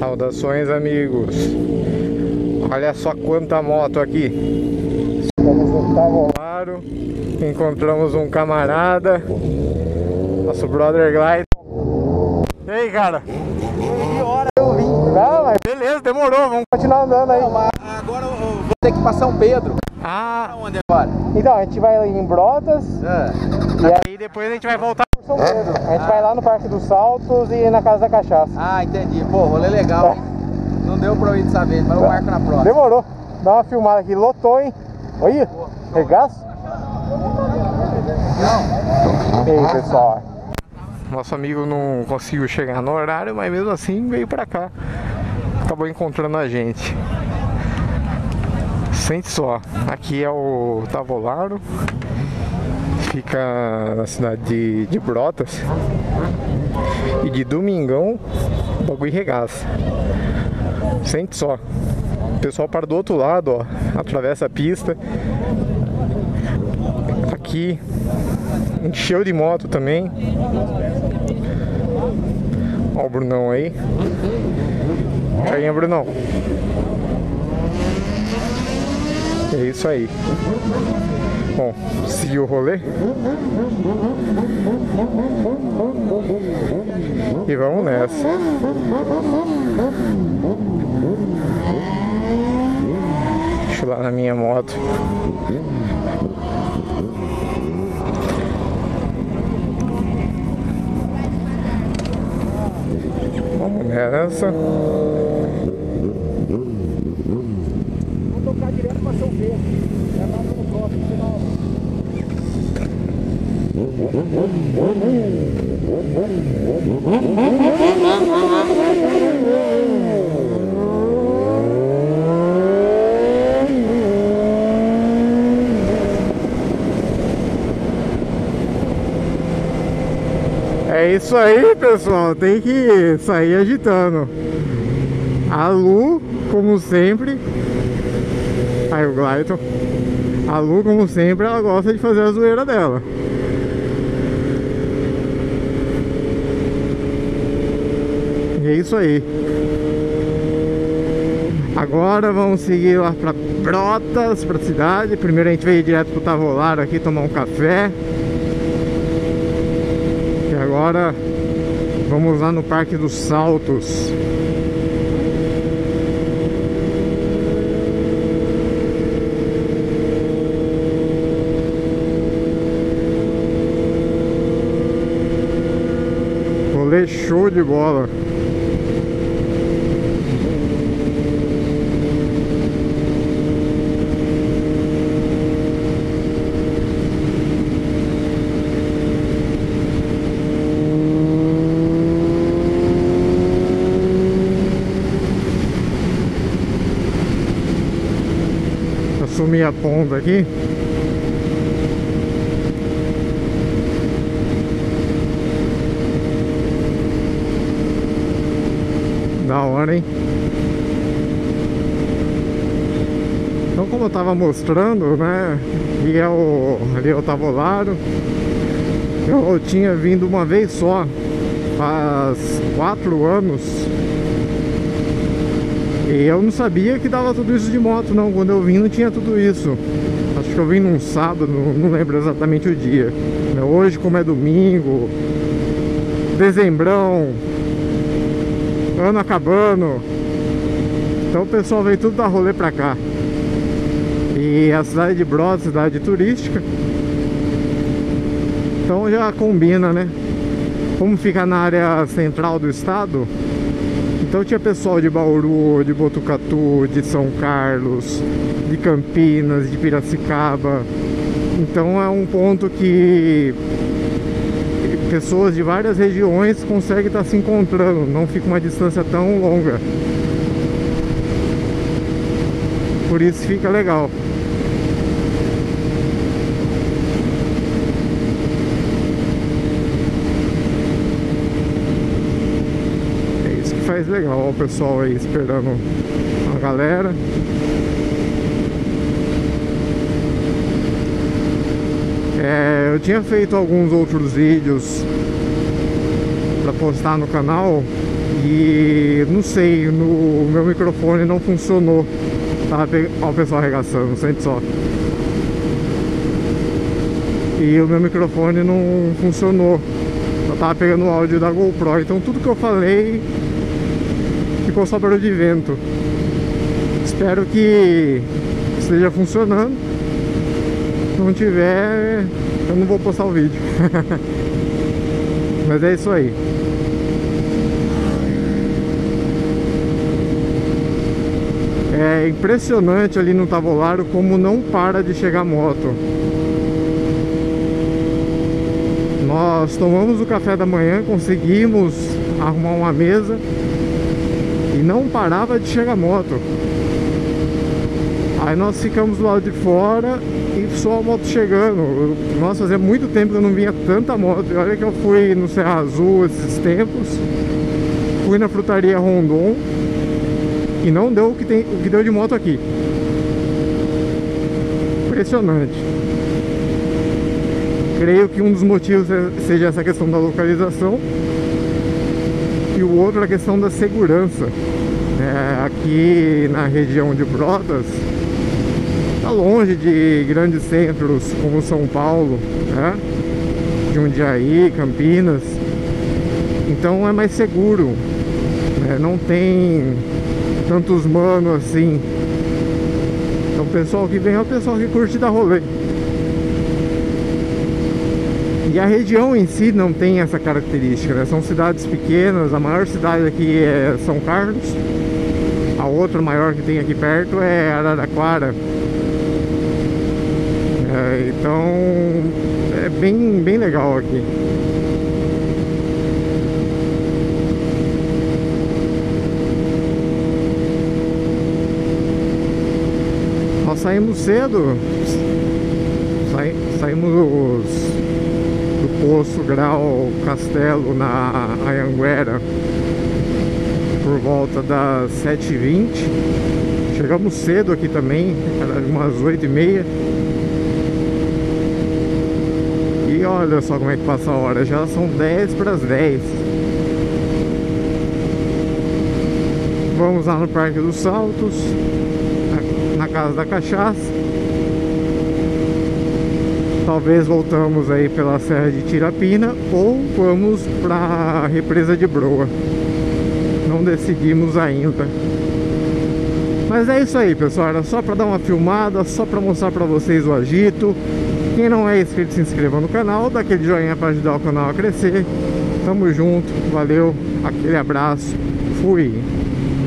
Saudações, amigos. Olha só quanta moto aqui. Estamos no Tavolaro. Encontramos um camarada, nosso brother Glide. E aí, cara? Que hora eu vim? Não, mas beleza, demorou. Vamos continuar andando aí. Agora eu vou ter que ir pra São Pedro. Ah, Onde agora? então, a gente vai em Brotas. E aí depois a gente vai voltar por São Pedro. A gente vai lá no Parque dos Saltos e na Casa da Cachaça. Ah, entendi. Pô, rolê legal, hein? Não deu pra eu ir dessa vez, mas eu marco na próxima. Demorou. Dá uma filmada aqui. Lotou, hein? Olha, regaço. E aí, pessoal? Nosso amigo não conseguiu chegar no horário, mas mesmo assim veio pra cá. Acabou encontrando a gente. Sente só, aqui é o Tavolaro. Fica na cidade de Brotas. E de domingão o bagulho regaça. Sente só. O pessoal para do outro lado, ó. Atravessa a pista. Aqui encheu de moto também. Ó o Brunão aí. Carinha, Brunão. É isso aí. Bom, seguiu o rolê. E vamos nessa. Deixa eu ir lá na minha moto. Vamos nessa. Vou tocar direto pra São Pedro. Já tá no próximo final. É isso aí, pessoal. Tem que sair agitando. A Lu, como sempre. Aí o Glayton. A Lu, como sempre, ela gosta de fazer a zoeira dela. E é isso aí. Agora vamos seguir lá pra Brotas, pra cidade. Primeiro a gente veio direto pro Tavolaro aqui tomar um café. E agora vamos lá no Parque dos Saltos. Rolê show de bola. Assumi a ponta aqui. Da hora, hein? Então, como eu tava mostrando, né? E ali é o Tavolaro. Eu tinha vindo uma vez só, faz 4 anos. E eu não sabia que dava tudo isso de moto, não. Quando eu vim não tinha tudo isso. Acho que eu vim num sábado, não lembro exatamente o dia. Hoje, como é domingo, dezembrão, ano acabando, então o pessoal veio tudo dar rolê pra cá. E a cidade de Brotas, cidade turística, então já combina, né? Como fica na área central do estado, então tinha pessoal de Bauru, de Botucatu, de São Carlos, de Campinas, de Piracicaba. Então é um ponto que pessoas de várias regiões conseguem estar se encontrando, não fica uma distância tão longa. Por isso fica legal. É isso que faz legal, ó, o pessoal aí esperando a galera. Eu tinha feito alguns outros vídeos para postar no canal E não sei, no meu microfone não funcionou. Olha o pessoal arregaçando, sente só. E o meu microfone não funcionou. Eu tava pegando o áudio da GoPro, então tudo que eu falei ficou só barulho de vento. Espero que esteja funcionando. Se não tiver, eu não vou postar o vídeo. Mas é isso aí. É impressionante ali no Tavolaro como não para de chegar moto. Nós tomamos o café da manhã, conseguimos arrumar uma mesa e não parava de chegar moto. Aí nós ficamos do lado de fora e só a moto chegando. Nossa, fazia muito tempo que eu não vinha tanta moto. E olha que eu fui no Serra Azul esses tempos, fui na frutaria Rondon e não deu o que deu de moto aqui. Impressionante. Creio que um dos motivos seja essa questão da localização e o outro a questão da segurança. Aqui na região de Brotas, está longe de grandes centros como São Paulo, né? Jundiaí, Campinas, então é mais seguro, né? Não tem tantos manos assim. Então o pessoal que vem é o pessoal que curte dar rolê. E a região em si não tem essa característica, né? São cidades pequenas, a maior cidade aqui é São Carlos, a outra maior que tem aqui perto é Araraquara. Então é bem legal aqui. Nós saímos cedo, saímos do Poço Grau Castelo na Anhanguera por volta das 7h20. Chegamos cedo aqui também, era umas 8h30. E olha só como é que passa a hora, já são 10 para as 10. Vamos lá no Parque dos Saltos, na Casa da Cachaça. Talvez voltamos aí pela Serra de Tirapina ou vamos para a Represa de Broa. Não decidimos ainda. Mas é isso aí, pessoal, era só para dar uma filmada, só para mostrar para vocês o agito. Quem não é inscrito, se inscreva no canal, dá aquele joinha para ajudar o canal a crescer. Tamo junto, valeu, aquele abraço, fui!